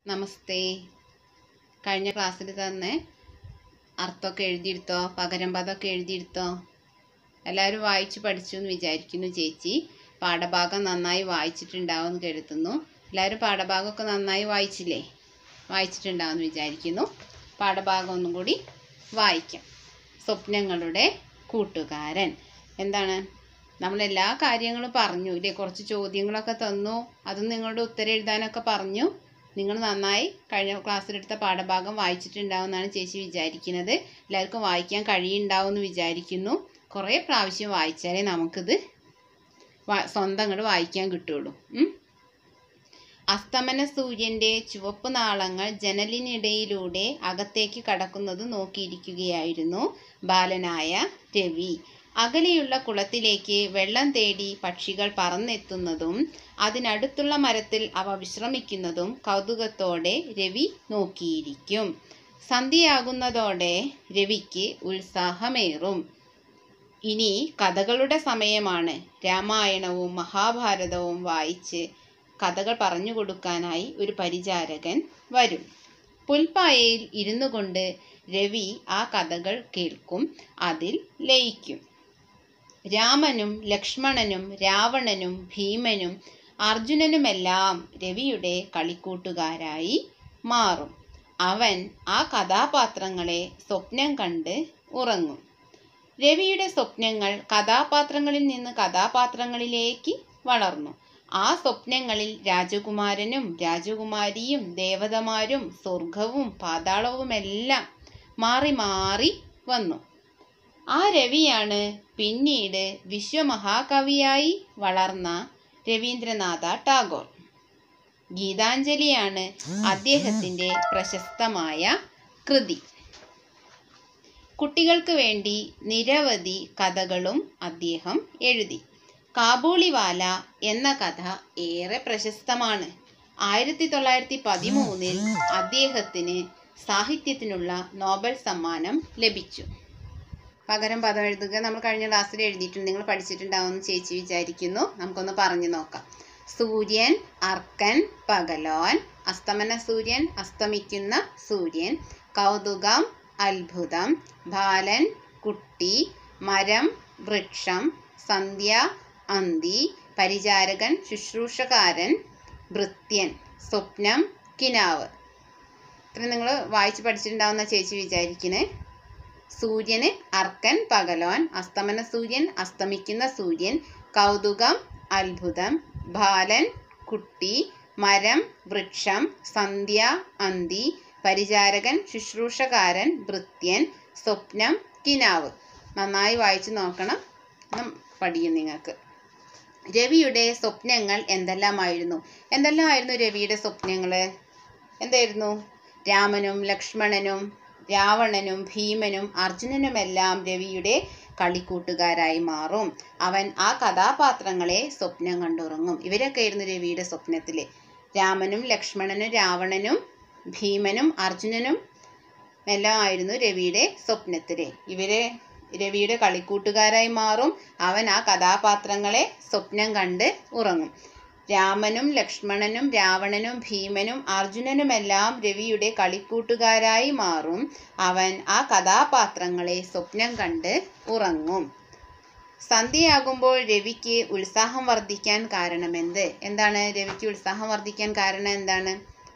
നമസ്തേ. കഴിഞ്ഞ ക്ലാസ്സിൽ തന്നെ അർത്ഥമൊക്കെ എഴുതിയെടുത്തോ, പകരം പദമൊക്കെ എഴുതിയെടുത്തോ? എല്ലാവരും വായിച്ചു പഠിച്ചു എന്ന് വിചാരിക്കുന്നു ചേച്ചി. പാഠഭാഗം നന്നായി വായിച്ചിട്ടുണ്ടാവും എന്ന് കരുതുന്നു. എല്ലാവരും പാഠഭാഗമൊക്കെ നന്നായി വായിച്ചില്ലേ? വായിച്ചിട്ടുണ്ടാവും വിചാരിക്കുന്നു. പാഠഭാഗം ഒന്നും കൂടി വായിക്കാം. സ്വപ്നങ്ങളുടെ കൂട്ടുകാരൻ. എന്താണ്? നമ്മളെല്ലാ കാര്യങ്ങളും പറഞ്ഞു ഇല്ലേ? കുറച്ച് ചോദ്യങ്ങളൊക്കെ തന്നു, അതും നിങ്ങളുടെ ഉത്തരം എഴുതാനൊക്കെ പറഞ്ഞു. നിങ്ങൾ നന്നായി കഴിഞ്ഞ ക്ലാസ്സിലെടുത്ത പാഠഭാഗം വായിച്ചിട്ടുണ്ടാവും എന്നാണ് ചേച്ചി വിചാരിക്കുന്നത്. എല്ലാവർക്കും വായിക്കാൻ കഴിയുണ്ടാവും എന്ന് വിചാരിക്കുന്നു. കുറേ പ്രാവശ്യം വായിച്ചാലേ നമുക്കിത് സ്വന്തം അങ്ങോട്ട് വായിക്കാൻ കിട്ടുള്ളൂ. അസ്തമന സൂര്യൻ്റെ ചുവപ്പ് നാളങ്ങൾ ജനലിനിടയിലൂടെ അകത്തേക്ക് കടക്കുന്നത് നോക്കിയിരിക്കുകയായിരുന്നു ബാലനായ രവി. അകലെയുള്ള കുളത്തിലേക്ക് വെള്ളം തേടി പക്ഷികൾ പറന്നെത്തുന്നതും അതിനടുത്തുള്ള മരത്തിൽ അവ വിശ്രമിക്കുന്നതും കൗതുകത്തോടെ രവി നോക്കിയിരിക്കും. സന്ധ്യയാകുന്നതോടെ രവിക്ക് ഉത്സാഹമേറും. ഇനി കഥകളുടെ സമയമാണ്. രാമായണവും മഹാഭാരതവും വായിച്ച് കഥകൾ പറഞ്ഞു കൊടുക്കാനായി ഒരു പരിചാരകൻ വരും. പുൽപ്പായയിൽ ഇരുന്നു കൊണ്ട് രവി ആ കഥകൾ കേൾക്കും, അതിൽ ലയിക്കും. രാമനും ലക്ഷ്മണനും രാവണനും ഭീമനും അർജുനനുമെല്ലാം രവിയുടെ കളിക്കൂട്ടുകാരായി മാറും. അവൻ ആ കഥാപാത്രങ്ങളെ സ്വപ്നം കണ്ട് ഉറങ്ങും. രവിയുടെ സ്വപ്നങ്ങൾ കഥാപാത്രങ്ങളിൽ നിന്ന് കഥാപാത്രങ്ങളിലേക്ക് വളർന്നു. ആ സ്വപ്നങ്ങളിൽ രാജകുമാരനും രാജകുമാരിയും ദേവതമാരും സ്വർഗവും പാതാളവുമെല്ലാം മാറി മാറി വന്നു. ആ രവിയാണ് പിന്നീട് വിശ്വമഹാകവിയായി വളർന്ന രവീന്ദ്രനാഥ ടാഗോർ. ഗീതാഞ്ജലിയാണ് അദ്ദേഹത്തിൻ്റെ പ്രശസ്തമായ കൃതി. കുട്ടികൾക്ക് വേണ്ടി നിരവധി കഥകളും അദ്ദേഹം എഴുതി. കാബൂളിവാല എന്ന കഥ ഏറെ പ്രശസ്തമാണ്. 1913 അദ്ദേഹത്തിന് സാഹിത്യത്തിനുള്ള നോബൽ സമ്മാനം ലഭിച്ചു. പകരം പദം എഴുതുക നമ്മൾ കഴിഞ്ഞ ക്ലാസ്സിൽ എഴുതിയിട്ടുണ്ട്, നിങ്ങൾ പഠിച്ചിട്ടുണ്ടാവുമെന്ന് ചേച്ചി വിചാരിക്കുന്നു. നമുക്കൊന്ന് പറഞ്ഞു നോക്കാം. സൂര്യൻ, അർക്കൻ, പകലോൻ. അസ്തമന സൂര്യൻ, അസ്തമിക്കുന്ന സൂര്യൻ. കൗതുകം, അത്ഭുതം. ബാലൻ, കുട്ടി. മരം, വൃക്ഷം. സന്ധ്യ, അന്തി. പരിചാരകൻ, ശുശ്രൂഷകാരൻ. ഭൃത്യൻ, സ്വപ്നം, കിനാവ്. ഇത്രയും നിങ്ങൾ വായിച്ച് പഠിച്ചിട്ടുണ്ടാവുന്ന ചേച്ചി വിചാരിക്കണേ. സൂര്യന് അർക്കൻ, പകലോൻ. അസ്തമന സൂര്യൻ, അസ്തമിക്കുന്ന സൂര്യൻ. കൗതുകം, അത്ഭുതം. ബാലൻ, കുട്ടി. മരം, വൃക്ഷം. സന്ധ്യ, അന്തി. പരിചാരകൻ, ശുശ്രൂഷകാരൻ. ഭൃത്യൻ, സ്വപ്നം, കിനാവ്. നന്നായി വായിച്ചു നോക്കണം, പഠിക്കും നിങ്ങൾക്ക്. രവിയുടെ സ്വപ്നങ്ങൾ എന്തെല്ലാമായിരുന്നു രവിയുടെ സ്വപ്നങ്ങൾ? എന്തായിരുന്നു? രാമനും ലക്ഷ്മണനും രാവണനും ഭീമനും അർജുനനുമെല്ലാം രവിയുടെ കളിക്കൂട്ടുകാരായി മാറും. അവൻ ആ കഥാപാത്രങ്ങളെ സ്വപ്നം കണ്ടുറങ്ങും. ഇവരൊക്കെ ആയിരുന്നു രവിയുടെ സ്വപ്നത്തിൽ. രാമനും ലക്ഷ്മണനും രാവണനും ഭീമനും അർജുനനും എല്ലാം ആയിരുന്നു രവിയുടെ സ്വപ്നത്തിൽ. ഇവരെ രവിയുടെ കളിക്കൂട്ടുകാരായി മാറും. അവൻ ആ കഥാപാത്രങ്ങളെ സ്വപ്നം കണ്ട് ഉറങ്ങും. രാമനും ലക്ഷ്മണനും രാവണനും ഭീമനും അർജുനനുമെല്ലാം രവിയുടെ കളിക്കൂട്ടുകാരായി മാറും. അവൻ ആ കഥാപാത്രങ്ങളെ സ്വപ്നം കണ്ട് ഉറങ്ങും. സന്ധ്യയാകുമ്പോൾ രവിക്ക് ഉത്സാഹം വർദ്ധിക്കാൻ കാരണമെന്ത്? എന്താണ് രവിക്ക് ഉത്സാഹം വർദ്ധിക്കാൻ കാരണം? എന്താണ്?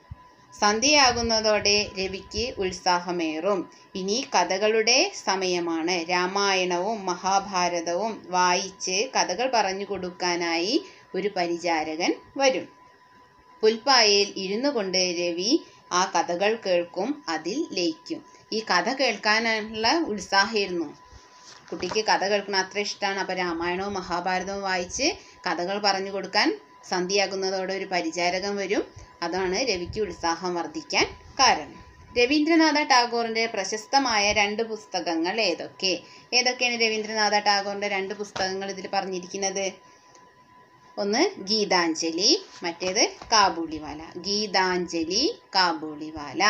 സന്ധ്യയാകുന്നതോടെ രവിക്ക് ഉത്സാഹമേറും. ഇനി കഥകളുടെ സമയമാണ്. രാമായണവും മഹാഭാരതവും വായിച്ച് കഥകൾ പറഞ്ഞു കൊടുക്കാനായി ഒരു പരിചാരകൻ വരും. പുൽപ്പായയിൽ ഇരുന്നു കൊണ്ട് രവി ആ കഥകൾ കേൾക്കും, അതിൽ ലയിക്കും. ഈ കഥ കേൾക്കാനുള്ള ഉത്സാഹമായിരുന്നു കുട്ടിക്ക്. കഥ കേൾക്കുന്ന അത്ര ഇഷ്ടമാണ്. അപ്പോൾ രാമായണവും മഹാഭാരതവും വായിച്ച് കഥകൾ പറഞ്ഞു കൊടുക്കാൻ സന്ധ്യയാകുന്നതോടെ ഒരു പരിചാരകൻ വരും. അതാണ് രവിക്ക് ഉത്സാഹം വർദ്ധിക്കാൻ കാരണം. രവീന്ദ്രനാഥ ടാഗോറിൻ്റെ പ്രശസ്തമായ 2 പുസ്തകങ്ങൾ ഏതൊക്കെയാണ് രവീന്ദ്രനാഥ ടാഗോറിൻ്റെ 2 പുസ്തകങ്ങൾ ഇതിൽ പറഞ്ഞിരിക്കുന്നത്? ഒന്ന് ഗീതാഞ്ജലി, മറ്റേത് കാബൂളിവാല. ഗീതാഞ്ജലി, കാബൂളിവാല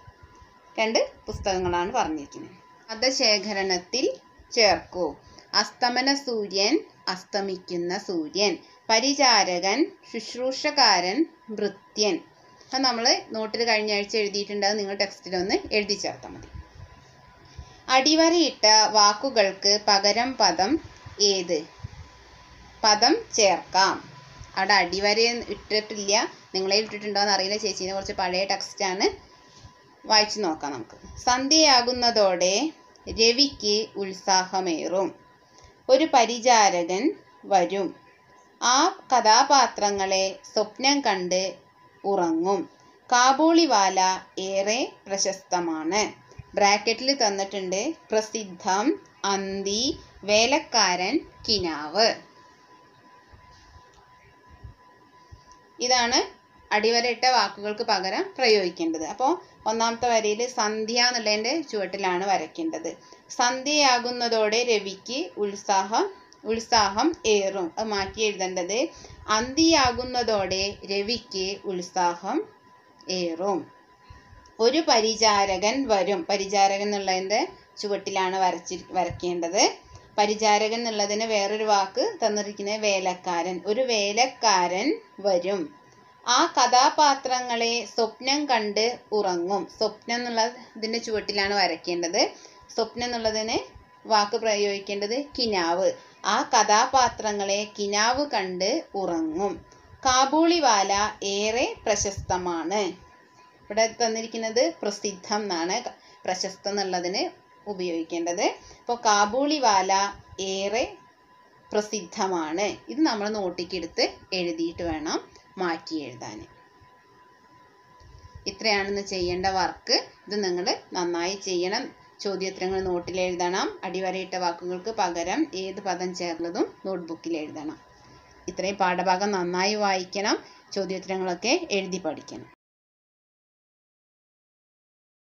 2 പുസ്തകങ്ങളാണ് പറഞ്ഞിരിക്കുന്നത്. പദശേഖരണത്തിൽ ചേർക്കൂ. അസ്തമന സൂര്യൻ, അസ്തമിക്കുന്ന സൂര്യൻ. പരിചാരകൻ, ശുശ്രൂഷകാരൻ, ഭൃത്യൻ. അത് നമ്മൾ നോട്ടിൽ കഴിഞ്ഞ ആഴ്ച എഴുതിയിട്ടുണ്ട്. അത് നിങ്ങൾ ടെക്സ്റ്റിലൊന്ന് എഴുതി ചേർത്താൽ മതി. അടിവരയിട്ട വാക്കുകൾക്ക് പകരം പദം ഏത്? പദം ചേർക്കാം. അവിടെ അടിവര ഇട്ടിട്ടില്ല, നിങ്ങളെ ഇട്ടിട്ടുണ്ടോ എന്ന് അറിയില്ല. ചേച്ചീനെ കുറച്ച് പഴയ ടെക്സ്റ്റാണ്, വായിച്ചു നോക്കാം നമുക്ക്. സന്ധ്യയാകുന്നതോടെ രവിക്ക് ഉത്സാഹമേറും. ഒരു പരിചാരകൻ വരും. ആ കഥാപാത്രങ്ങളെ സ്വപ്നം കണ്ട് ഉറങ്ങും. കാബൂളിവാല ഏറെ പ്രശസ്തമാണ്. ബ്രാക്കറ്റിൽ തന്നിട്ടുണ്ട് പ്രസിദ്ധം, അന്തി, വേലക്കാരൻ, കിനാവ്. ഇതാണ് അടിവരയിട്ട വാക്കുകൾക്ക് പകരം പ്രയോഗിക്കേണ്ടത്. അപ്പോൾ ഒന്നാമത്തെ വരിയിൽ സന്ധ്യ എന്നുള്ളതിൻ്റെ ചുവട്ടിലാണ് വരയ്ക്കേണ്ടത്. സന്ധ്യയാകുന്നതോടെ രവിക്ക് ഉത്സാഹം ഏറും. അത് മാറ്റി എഴുതേണ്ടത് അന്തിയാകുന്നതോടെ രവിക്ക് ഉത്സാഹം ഏറും. ഒരു പരിചാരകൻ വരും. പരിചാരകൻ എന്നുള്ളതിൻ്റെ ചുവട്ടിലാണ് വരയ്ക്കേണ്ടത്. പരിചാരകൻ എന്നുള്ളതിന് വേറൊരു വാക്ക് തന്നിരിക്കുന്നത് വേലക്കാരൻ. ഒരു വേലക്കാരൻ വരും. ആ കഥാപാത്രങ്ങളെ സ്വപ്നം കണ്ട് ഉറങ്ങും. സ്വപ്നം എന്നുള്ളതിൻ്റെ ചുവട്ടിലാണ് വരയ്ക്കേണ്ടത്. സ്വപ്നം എന്നുള്ളതിന് വാക്ക് പ്രയോഗിക്കേണ്ടത് കിനാവ്. ആ കഥാപാത്രങ്ങളെ കിനാവ് കണ്ട് ഉറങ്ങും. കാബൂളിവാല ഏറെ പ്രശസ്തമാണ്. ഇവിടെ തന്നിരിക്കുന്നത് പ്രസിദ്ധം എന്നാണ് പ്രശസ്തം എന്നുള്ളതിന് ഉപയോഗിക്കേണ്ടത്. അപ്പോൾ കാബൂളിവാല ഏറെ പ്രസിദ്ധമാണ്. ഇത് നമ്മൾ നോട്ടിക്കെടുത്ത് എഴുതിയിട്ട് വേണം മാറ്റി എഴുതാൻ. ഇത്രയാണെന്ന് ചെയ്യേണ്ട വർക്ക്. ഇത് നിങ്ങൾ നന്നായി ചെയ്യണം. ചോദ്യോത്തരങ്ങൾ നോട്ടിൽ എഴുതണം. അടിവരയിട്ട വാക്കുകൾക്ക് പകരം ഏത് പദം ചേർന്നതും നോട്ട്ബുക്കിൽ എഴുതണം. ഇത്രയും പാഠഭാഗം നന്നായി വായിക്കണം. ചോദ്യോത്തരങ്ങളൊക്കെ എഴുതി പഠിക്കണം.